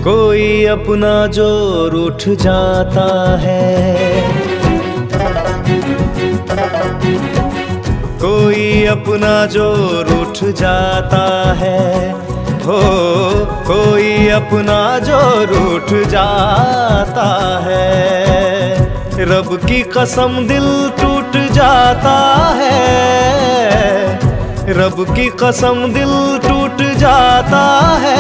कोई अपना जो रूठ जाता है, कोई अपना जो रूठ जाता है, हो कोई अपना जो रूठ जाता है। रब की कसम दिल टूट जाता है, रब की कसम दिल टूट जाता है।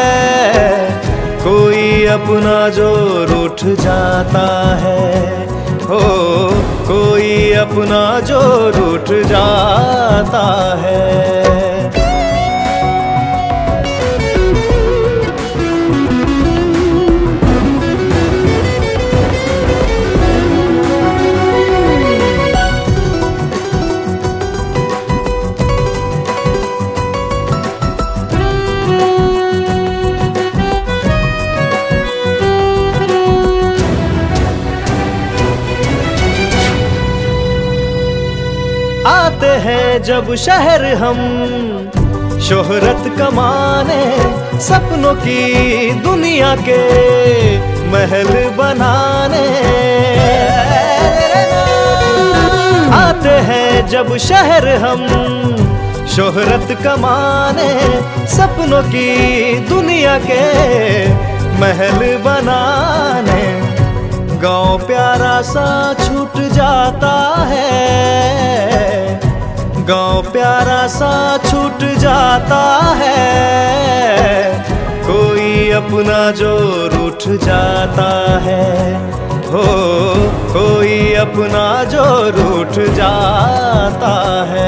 कोई अपना जो रूठ जाता है, हो कोई अपना जो रूठ जाता है। आते हैं जब शहर हम शोहरत कमाने, सपनों की दुनिया के महल बनाने। आते हैं जब शहर हम शोहरत कमाने, सपनों की दुनिया के महल बनाने। गाँव प्यारा सा छूट जाता है, गाँव प्यारा सा छूट जाता है। कोई अपना जो रूठ जाता है, हो कोई अपना जो रूठ जाता है।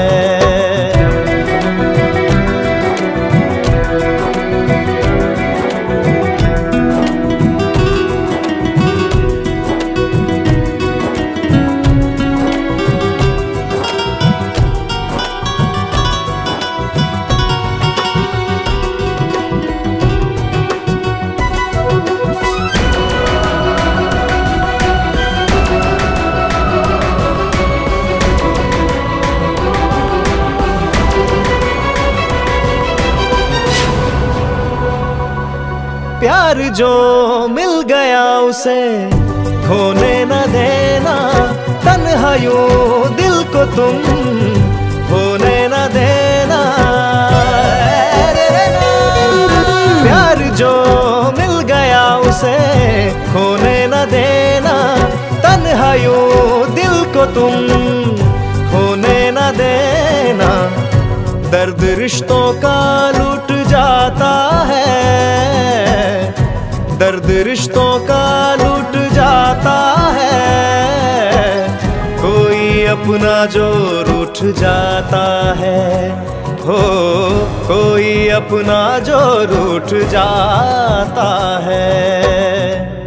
प्यार जो मिल गया उसे खोने न देना, तन्हा यूं दिल को तुम होने न देना। प्यार जो मिल गया उसे खोने न देना, तन्हा यूं दिल को तुम होने न देना। दर्द रिश्तों का लूट जाता है, दर्द रिश्तों का लूट जाता है। कोई अपना जो रूठ जाता है, हो कोई अपना जो रूठ जाता है।